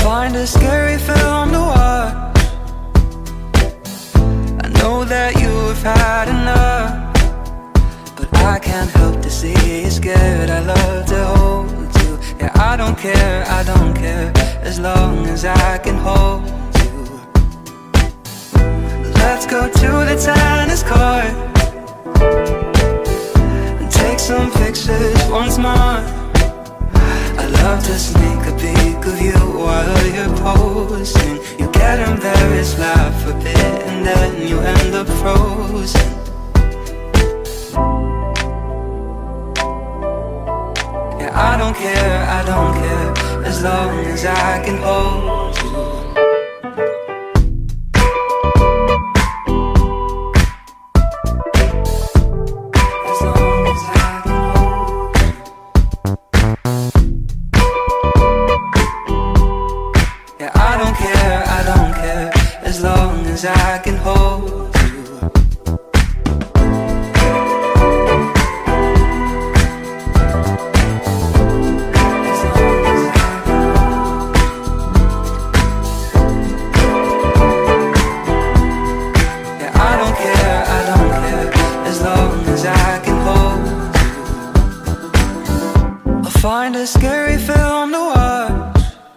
find a scary film to watch. I know that you've had enough, but I can't help to see you scared. I love to hold you. Yeah, I don't care, as long as I can hold you. Let's go to the tennis court and take some pictures once more. I love to sneak a peek of you while you're posing. You get embarrassed, laugh a bit, and then you end up frozen. Yeah, I don't care, as long as I can hold you. I can hold you. Yeah, I don't care, as long as I can hold you. I'll find a scary film to watch.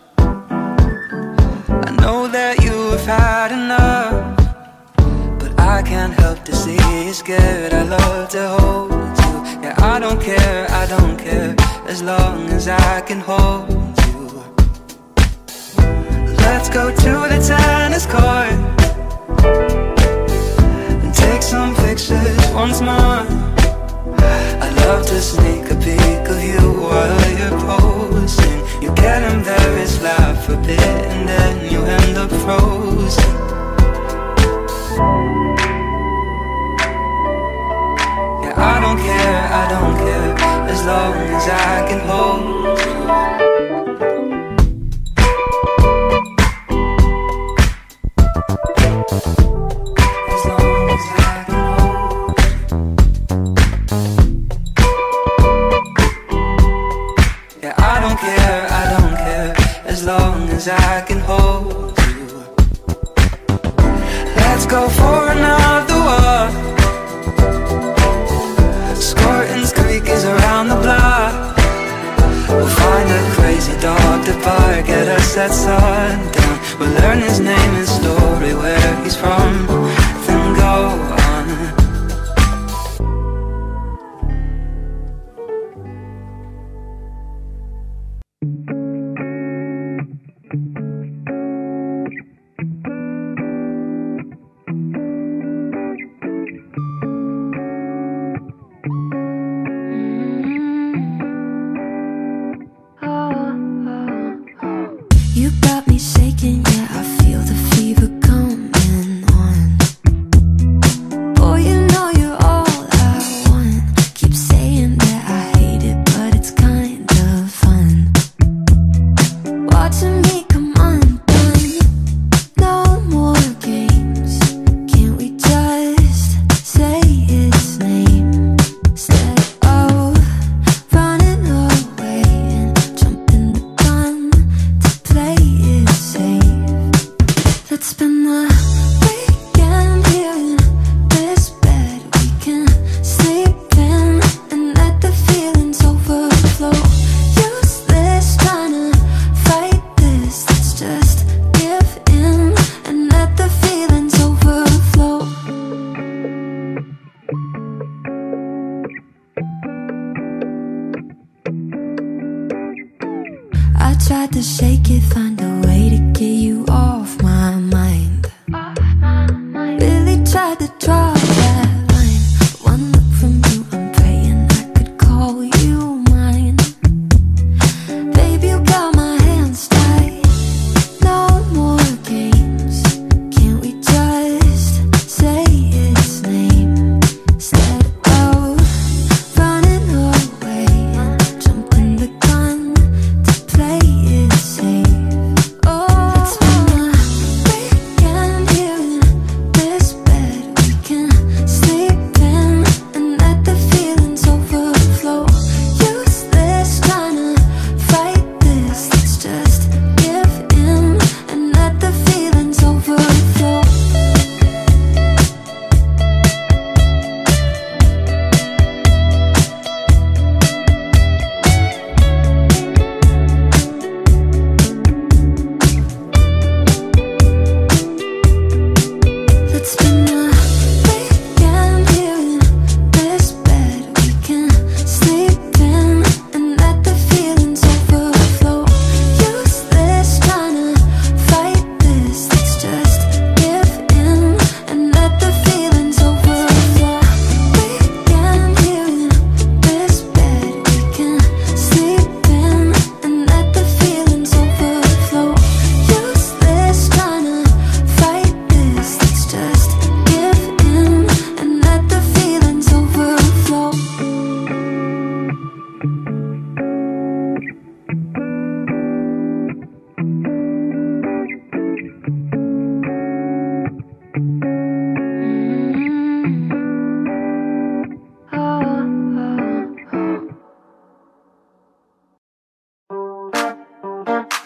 I know that you've had enough, I can't help to see you scared. I love to hold you. Yeah, I don't care, as long as I can hold you. Let's go to the tennis court and take some pictures once more. I love to sneak a peek of you while you're posing. You get embarrassed, laugh a bit, and then you end up frozen. I don't care, as long as I can hold you. As long as I can hold you. Yeah, I don't care, as long as I can hold you. Let's go for another walk. Scorton's Creek is around the block. We'll find a crazy dog to bark at us at sundown. We'll learn his name and story, where he's from, then go on. You got me shaking, yeah, I feel the fever coming on. Boy, you know you're all I want. Keep saying that I hate it, but it's kind of fun. Watching me come undone. No more games. Can't we just say its name instead of running away and jumping the gun to play it safe? Let's spend the weekend here in this bed we can sleep in and let the feelings overflow. Useless trying to fight this, let's just give in and let the feelings overflow. I tried to shake it, find a way to get you off my mind. Really tried to draw that line. One look from you, I'm praying I could call you mine. Baby, you got my hands tied. No more games. Can't we just say its name instead of running away and jumping the gun to play it safe? Oh, let's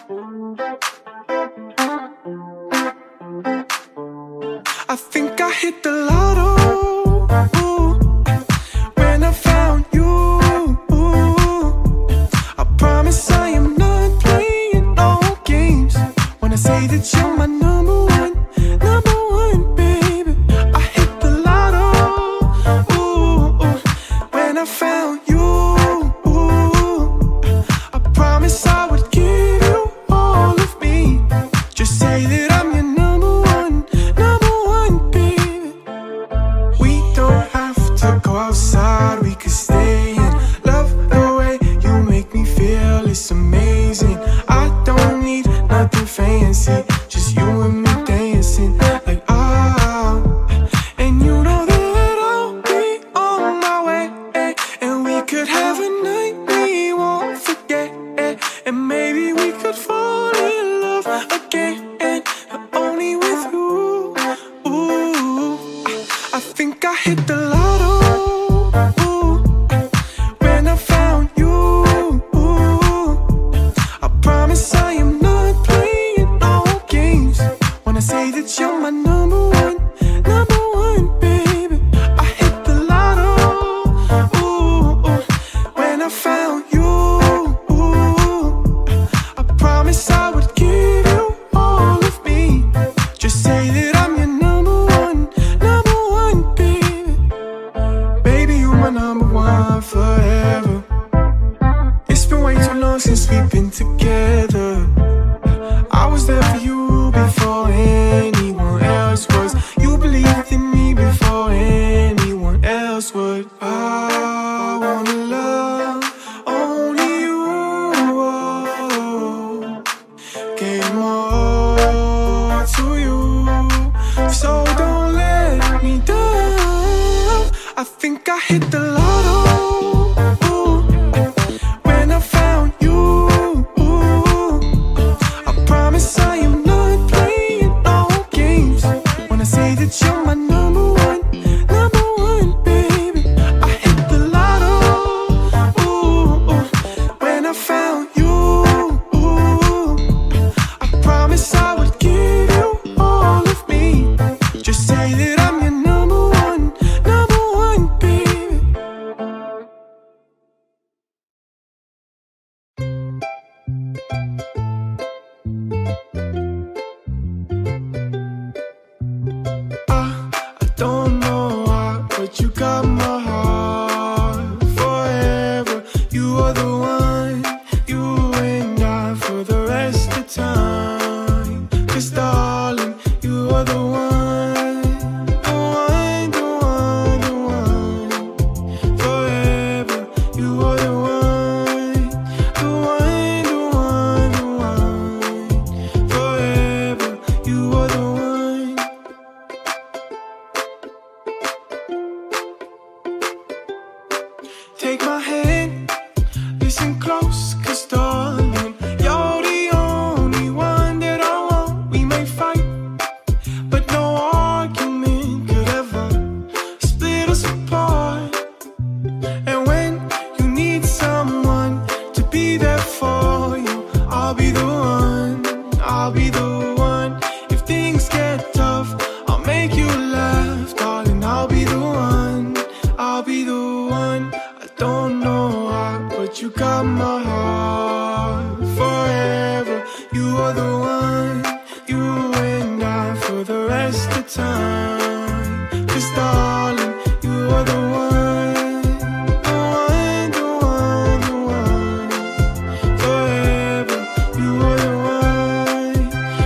I think I hit the lotto when I found you. I promise I am not playing no games when I say that you're my number one, baby. I hit the lotto when I found you. I promise I would give you all of me. Just say that I'm your number one, baby. We don't have to go outside, we could stay in. Love the way you make me feel, it's amazing. I don't need nothing fancy, just you and me dancing like and you know that I'll be on my way, and we could have a night we won't forget, and maybe we could fall in love again, only with you. I think I hit the lotto when I found you. I promise I am not playing no games when I say that you're my number one, baby. I hit the lotto when I found you. I promise I would give you all of me. Just say that I'm your number one, baby. Baby, you my number one forever. It's been way too long since we've been together. I was there for you before anyone else was. You believed in me before anyone else would. I wanna love only you. Gave my all to you, so don't let me down. I think I hit the lotto when I found you. I promise I am not playing no games when I say that you're my number one, baby. I hit the lotto when I found you. I promise I would give you all of me. Just say that I'm your number one, baby. I don't know why, but you got my heart forever. You are the one, you and I for the rest of time. 'Cause darling, you are the one, forever. You are the one, forever. You are the one. Take my hand, listen close, 'cause darling, you're the only one that I want. We may fight, but no argument could ever split us apart. And when you need someone to be there for you, I'll be the one, I'll be the one. If things get tough, I'll make you laugh, darling. I'll be the one, I'll be the one. I don't know why, but you got my heart forever. You are the one, you and I for the rest of time. 'Cause darling, you are the one, forever. You are the one,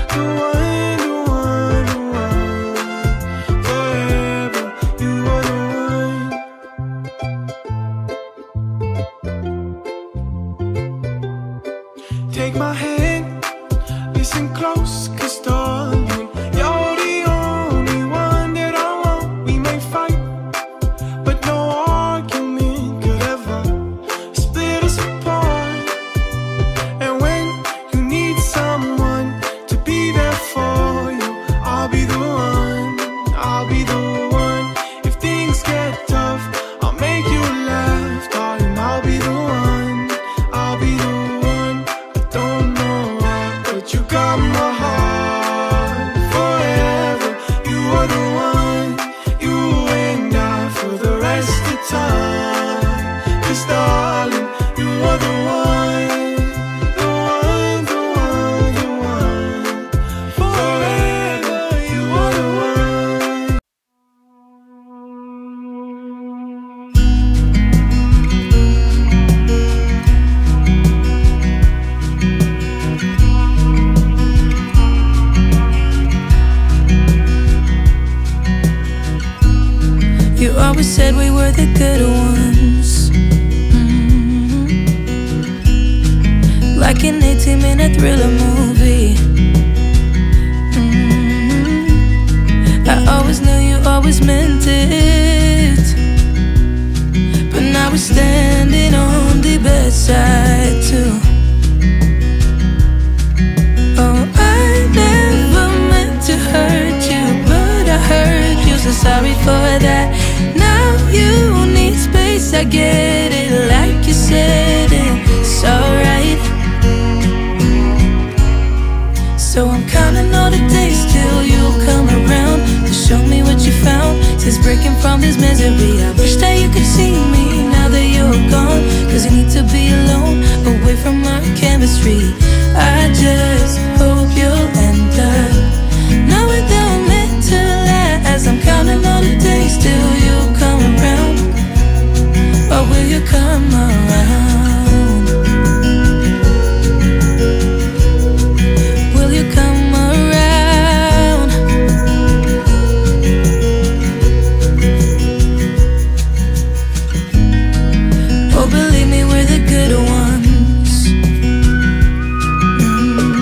forever. You are the one. Take my hand, listen close, 'cause darling, you're the only one that I want. We may fight, but no argument could ever split us apart. And when you need someone to be there for you, I'll be the one, I'll be the one. If things get tough, I'll make you laugh, darling. I'll be the one, I'll be the one. I don't know why, always said we were the good ones. Like an 18-minute thriller movie. I always knew you always meant it, but now we're standing on the bedside too. Oh, I never meant to hurt you, but I hurt you, so sorry for that. Now you need space, I get it, like you said, it's alright. So I'm counting all the days till you come around to show me what you found. Since breaking from this misery, I wish that you could see me now that you're gone. Cause you need to be alone, away from our chemistry. I just hope you'll end up knowing that I'm meant to last. I'm counting all the days till you come around. Or will you come around? Will you come around? Oh, believe me, we're the good ones.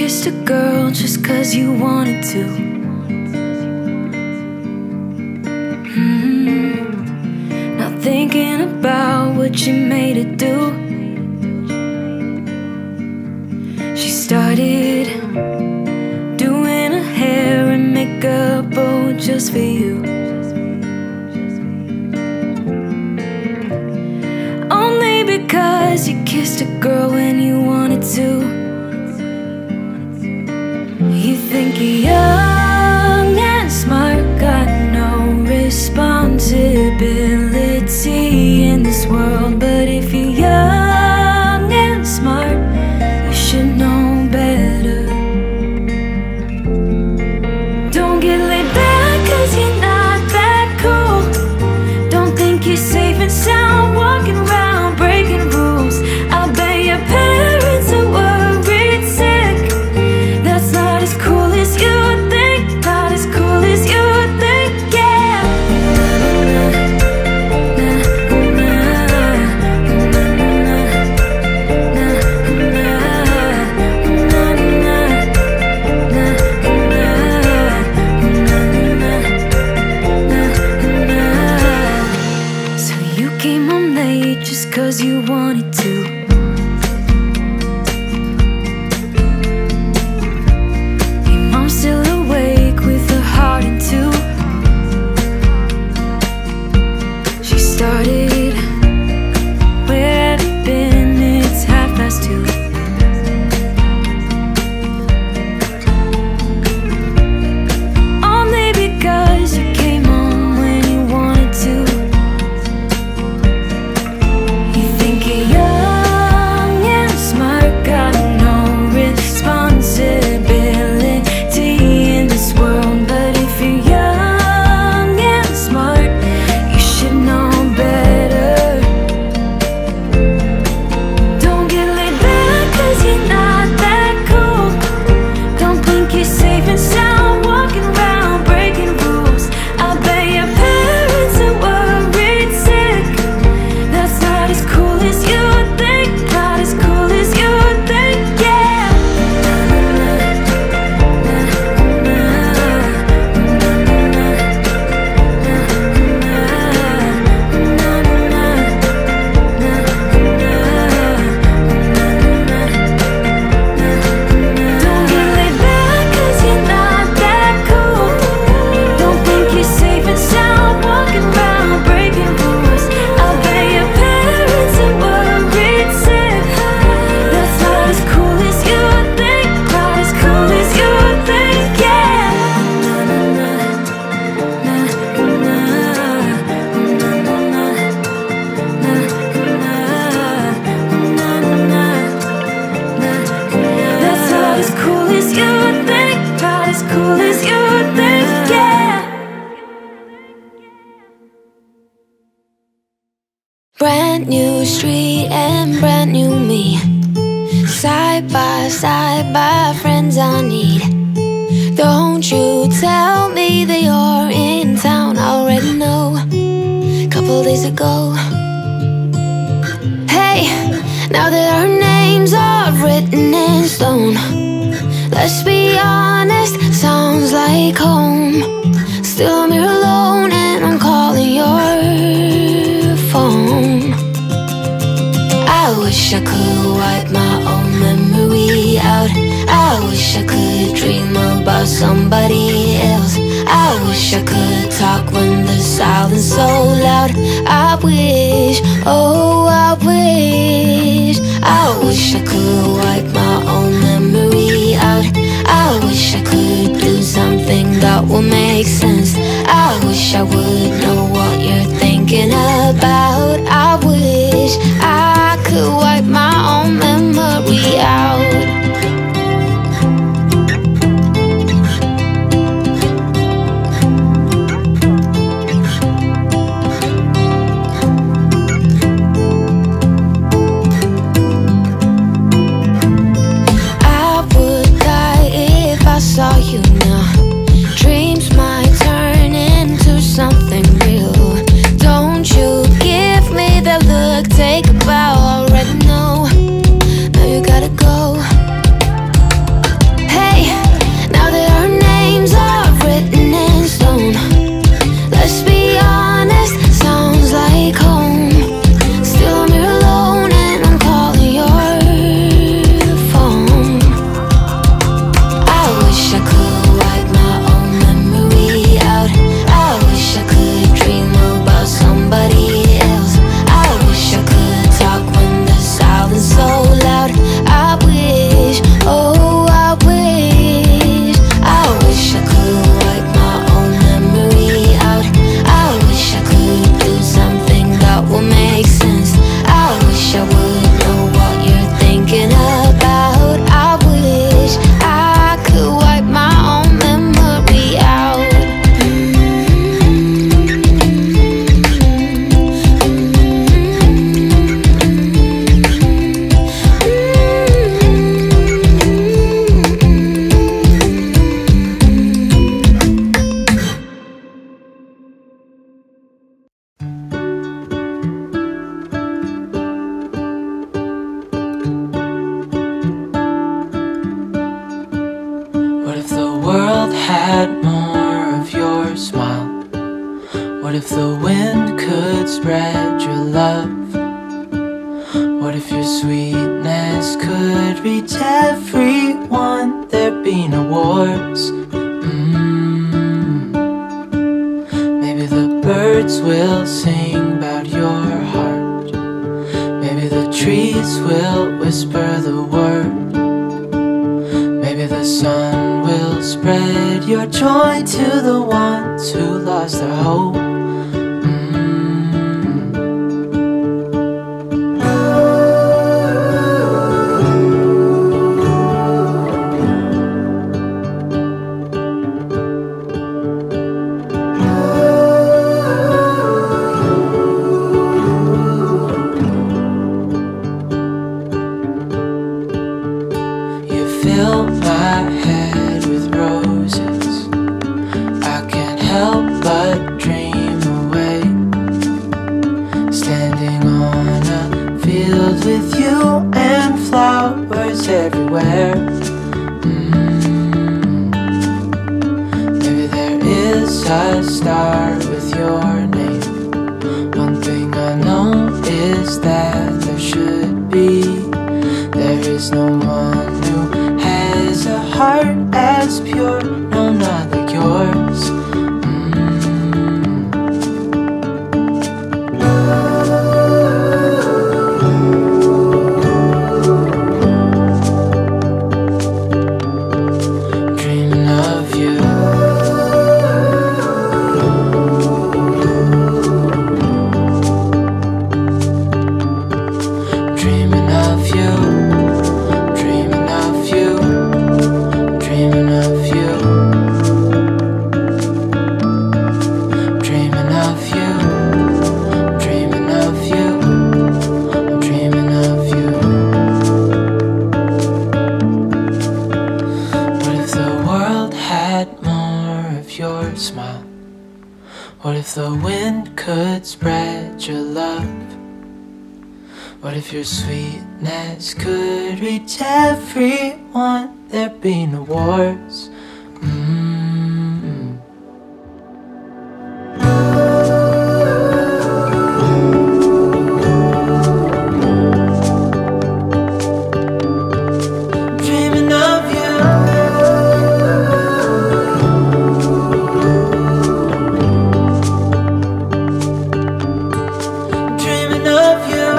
kissed a girl just 'cause you wanted to. Not thinking about what you made her do. She started doing her hair and makeup, oh, just for you. Only because you kissed a girl when you wanted to. You think you're young and smart, got no responsibility in this world. But if you're young and smart, you should know better. Don't get laid back 'cause you're not that cool. Don't think you're safe and sound walking around breaking rules. I'll bet your parents are worried sick. That's not as cool as you think. Not as cool as you think, yeah. So you came home late just 'cause you wanted to. Your mom's still awake with her heart in two. She started, where have you been? It's 2:30. Only because you came home when you wanted to. You think you're young and smart, got no responsibility in this world. But if you're young and smart, you should know better. Don't get laid back 'cause you're not that cool. Don't think you're safe and sound walking around breaking rules. I bet your parents are worried sick. That's not as cool as you think. Not as cool as you think, yeah. Don't get laid back 'cause you're not that cool. Don't think you're safe and sound walking around breaking rules. I bet your parents are worried sick. That's not as cool as you think. Not as cool as you think, yeah. That's not as cool as you think. Not as cool as you think, yeah. Brand new street and brand new me. Side by side by friends I need. Don't you tell me that you're in town, I already know. Couple days ago. Hey, now that our names are written in stone, let's be honest, sounds like home. Still I'm here alone and I'm calling your phone. I wish I could wipe my own memory out. I wish I could dream about somebody else. I wish I could talk when the silence so loud. I wish, oh I wish. I wish I could wipe my own memory out. I wish I could do something that will make sense. I wish I would know what you're thinking about. I wish I could wipe my own memory out. I would die if I saw you now. Dreams might turn into something real. Don't you give me that look, take a spread your love? What if your sweetness could reach everyone? There'd be no wars. Maybe the birds will sing about your heart. Maybe the trees will whisper the word. Maybe the sun will spread your joy to the ones who lost their hope. Fill my head with roses. I can't help but dream away, standing on a field with you and flowers everywhere. Maybe there is a star with your name. One thing I know is that there should be. There is no one who has a heart as pure, no, not like yours. Dreaming of you. Dreaming of you. Dreaming of you. Dreaming of you. Dreaming of you. Dreaming of you. I'm dreaming of you. What if the world had more of your smile? What if the wind could spread your love? What if your sweetness could reach everyone? There'd be no wars. Dreaming of you. Dreaming of you.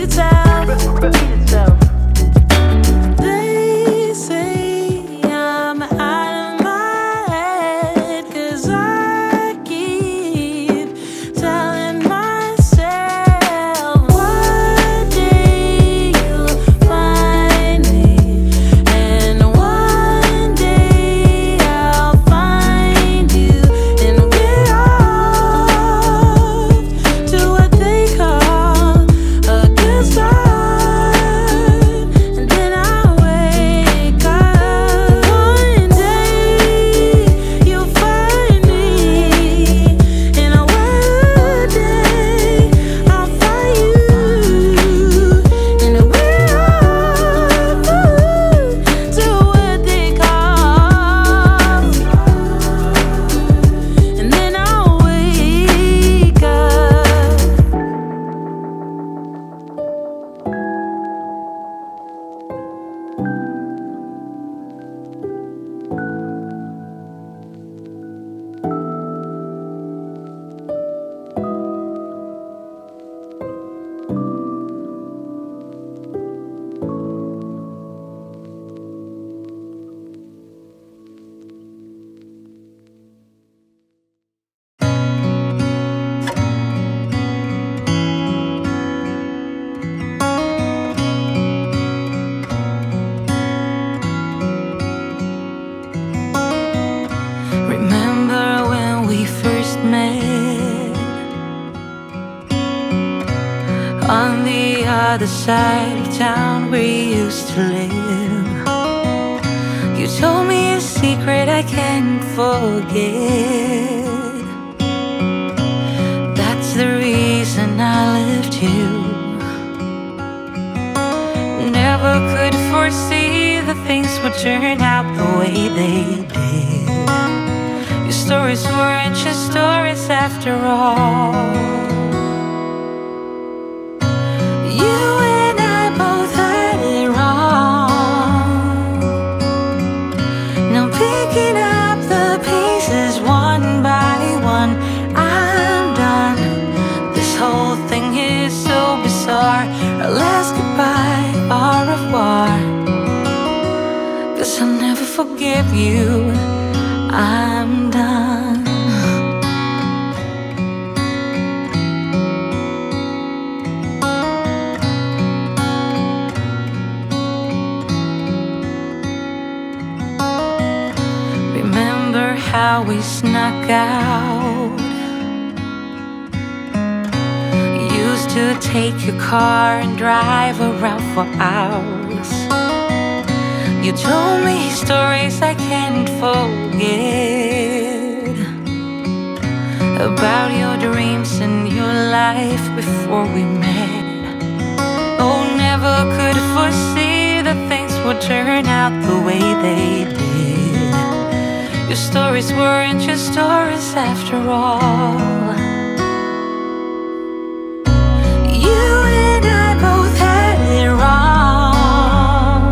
repeat itself. They say I'm out of my head, 'cause I keep telling myself one day you'll find me, and one day I'll find you, and we're off to what they call a good start. And then I wake up. One day you'll find me, and one day I'll find you, and we're off to what they call. And then I'll wake up. Remember when we first met on the other side of town where you used to live? You told me a secret I can't forget. That's the reason I left you. Never could foresee the things would turn out the way they did. Your stories weren't just stories after all. You and I both had it wrong. Now picking up the pieces one by one, I'm done. This whole thing is so bizarre. Our last goodbye, au revoir. 'Cause I'll never forgive you. I'm done. Remember how we snuck out? Used to take your car and drive around for hours. You told me stories I can't forget about your dreams and your life before we met. Oh, never could foresee that things would turn out the way they did. Your stories weren't just stories after all. You and I both had it wrong.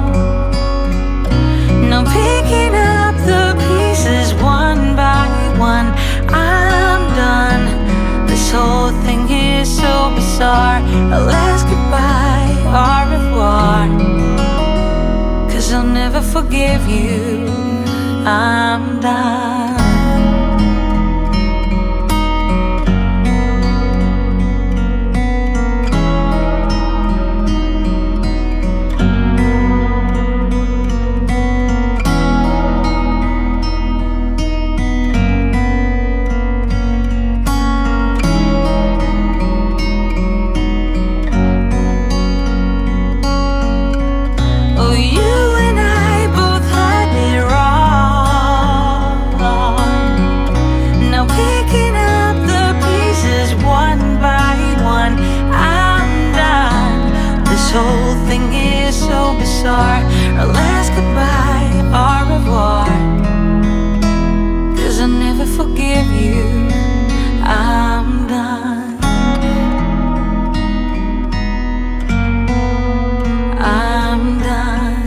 Now picking up the pieces one by one, I'm done. This whole thing is so bizarre. Our last goodbye, au revoir. 'Cause I'll never forgive you. I'm done. Oh, you and I both had it wrong. Now picking up the pieces one by one, I'm done. This whole thing is so bizarre. Our last goodbye, au revoir. 'Cause I'll never forgive you. I'm done. I'm done.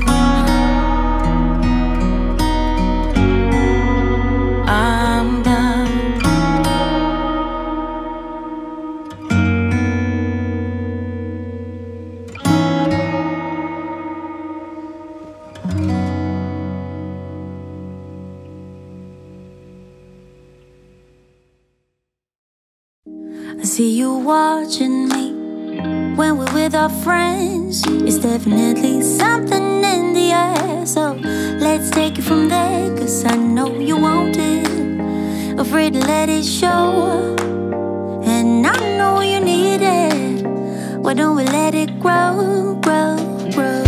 I'm done. see you watching me when we're with our friends. It's definitely something in the air. So let's take it from there, 'cause I know you want it. Afraid to let it show, and I know you need it. Why don't we let it grow, grow, grow?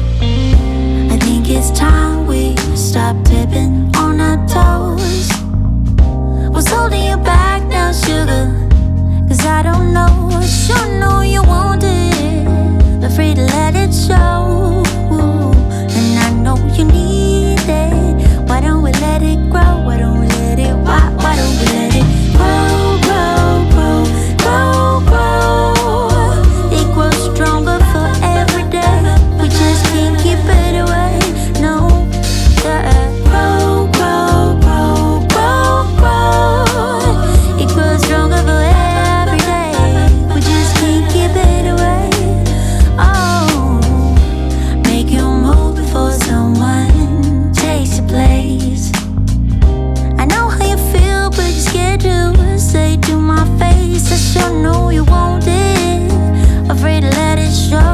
I think it's time we stop tipping on our toes. What's holding you back now, sugar? 'Cause I don't know, sure know you want it. Afraid to let it show, and I know you need it. Why don't we let it grow? Why don't we let it, why don't we let it grow, grow, grow, grow, grow? It grows stronger for every day. We just can't keep it away, no. Yeah. Grow, grow, grow, grow, grow. It grows stronger for every day. We just can't keep it away. Oh, make you move before someone takes your place. I know how you feel, but you're scared to say to my face. I sure know you want it. Afraid to let it show,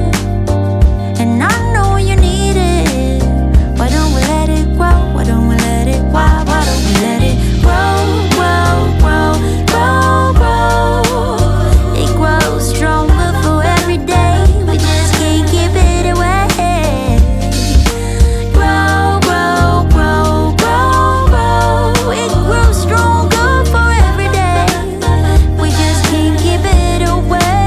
and I know you need it. Why don't we let it grow? Why don't we let it, why don't we let it grow, grow, grow, grow, grow? It grows stronger for every day. We just can't keep it away. Grow, grow, grow, grow, grow. It grows stronger for every day. We just can't keep it away.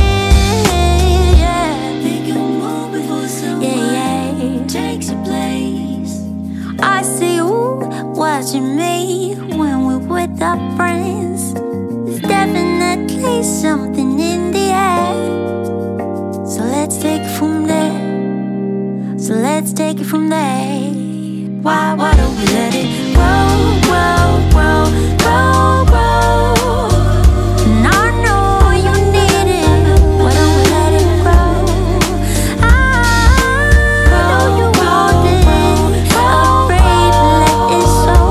Yeah. Make you move before someone takes your place. I see you watching me when we're with our friends. There's definitely something in the air. So let's take it from there. So let's take it from there. Why don't we let it grow, grow, grow, grow, grow? And I know you need it. Why don't we let it grow? I know you want it. Afraid to let it show.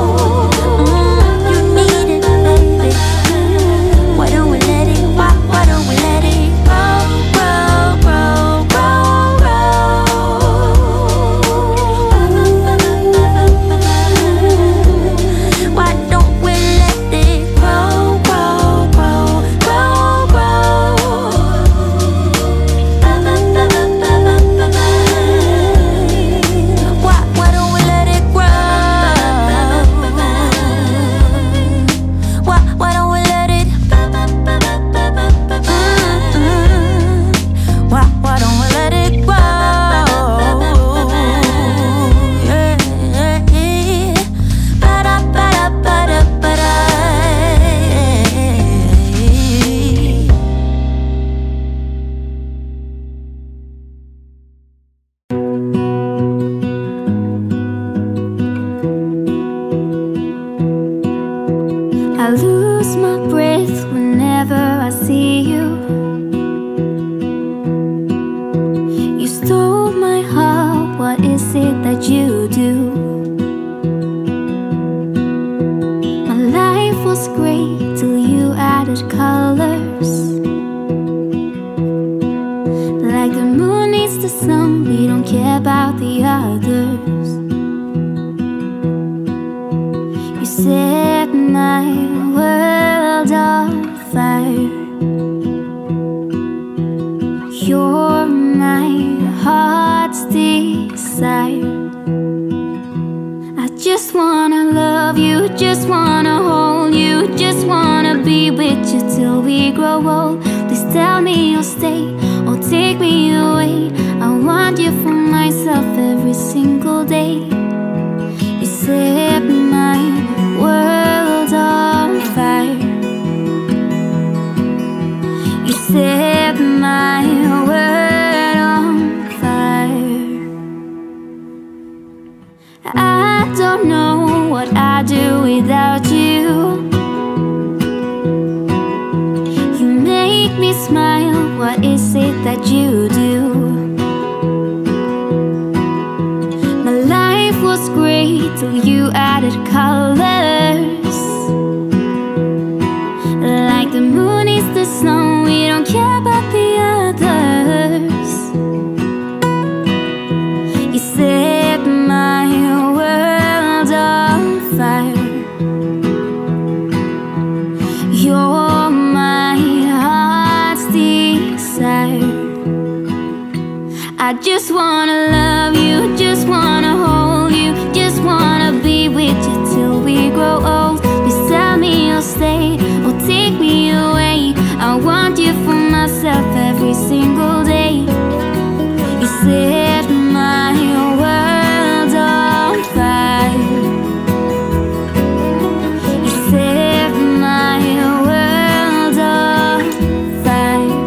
You need it, baby. Why don't we let it? Why don't we let it grow, grow, grow, grow, grow? Why don't we let it grow, grow, grow, grow, grow? Why don't we let it grow? Why don't we let it? Why don't we let it grow? Yeah. Ba-da, ba-da, ba-da, ba-da. I lose my breath whenever I see you. You stole my heart, what is it that you do? My life was great till you added colors. Like the moon needs the sun, we don't care about the others. You set my world on fire. You're my heart's desire. I just wanna love you, just wanna hold you, just wanna be with you till we grow old. Please tell me you'll stay or take me away. I want you for myself every single day. You set my world on fire. You set my world on fire. I don't know what I'd do without you. You make me smile, what is it that you do? My life was great till you added colors. Like the moon is I just wanna love you, just wanna hold you, just wanna be with you till we grow old. Please tell me you'll stay or take me away. I want you for myself every single day. You set my world on fire. You set my world on fire.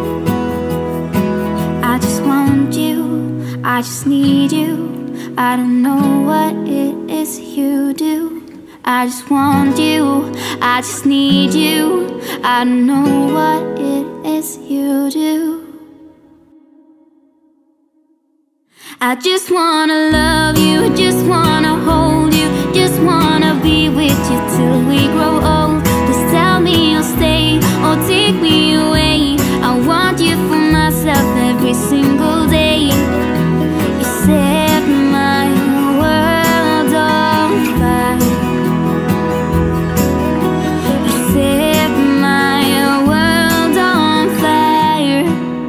I just want you, I just need you. I don't know what it is you do. I just want you, I just need you. I don't know what it is you do. I just wanna love you, just wanna hold you, just wanna be with you till we grow old. Just tell me you'll stay or take me away. I want you for myself every single day. You set my world on fire. You set my world on fire.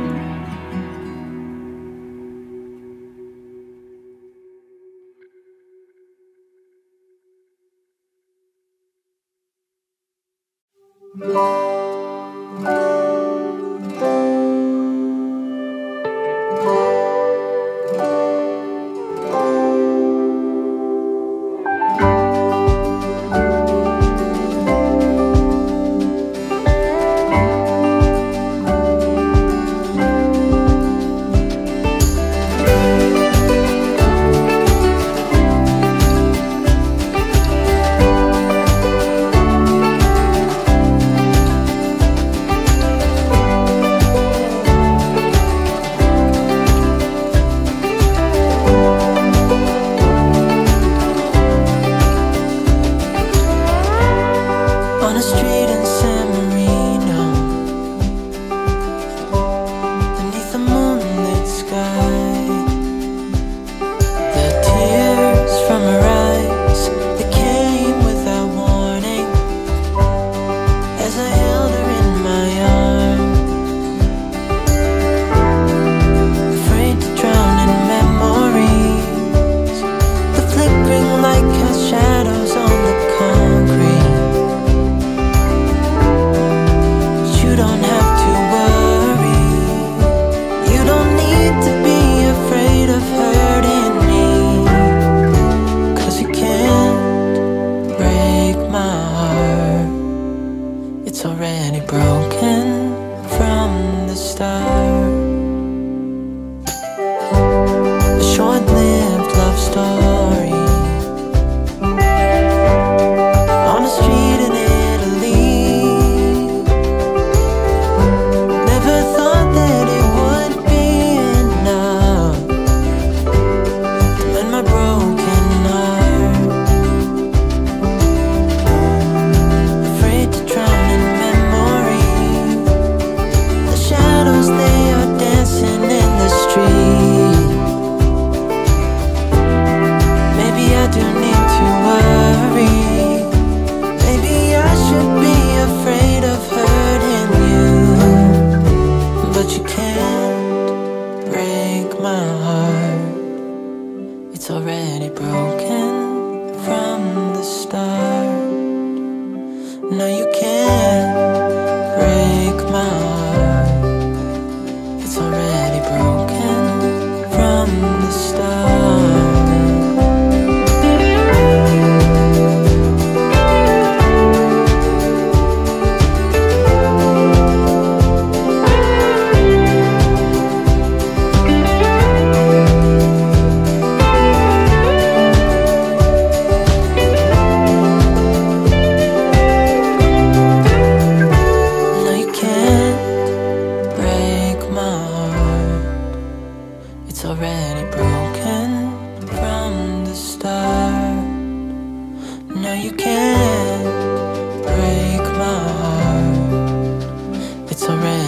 On a street in San Marino, beneath the moonlit sky, the tears from her eyes, they came without warning, as I held her in my arms, afraid to drown in memories, the flickering light cast shadows on the concrete. You don't have to worry. You don't need to be afraid of hurting me, 'cause you can't break my heart. It's already broken from the start. A short-lived love story on a street in Italy. Never thought that it would be enough to mend my broken heart. Afraid to drown in memory. The shadows, they are dancing in the street. Maybe I do need to worry. Maybe I should be afraid of hurting you, but you can't break my heart. It's already broken from the start. No, you can't break my heart. It's already broken from the start. No, you can't break my heart. It's already broken from the start. No, you can't break my heart. It's already